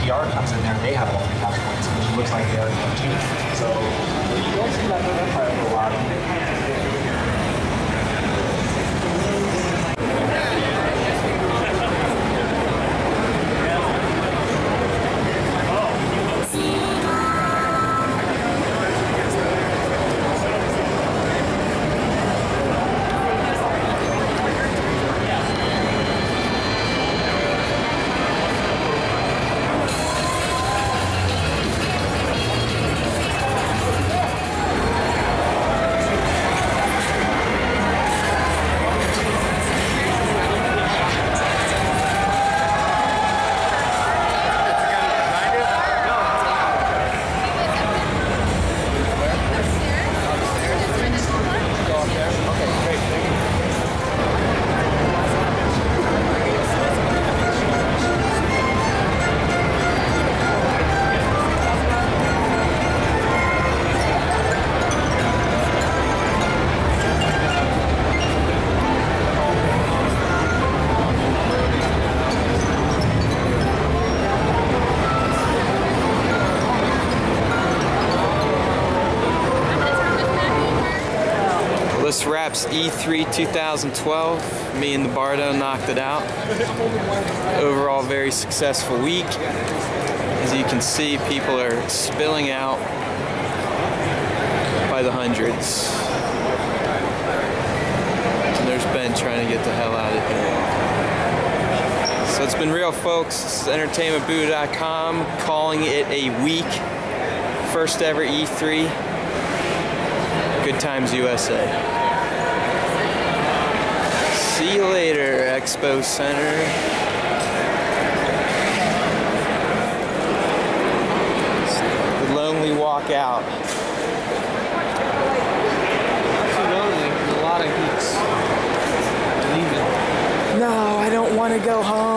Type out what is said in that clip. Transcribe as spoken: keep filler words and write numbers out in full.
T R comes in there, they have all three touch points, which looks like they already have two. So you don't see that go that far a lot. This wraps E three two thousand twelve. Me and the Bardo knocked it out. Overall, very successful week. As you can see, people are spilling out by the hundreds. And there's Ben trying to get the hell out of here. So it's been real, folks. This is entertainment boo dot com calling it a week. First ever E three. Good times U S A. See you later, Expo Center. The lonely walk out. Too lonely. A lot of geeks leaving. No, I don't want to go home.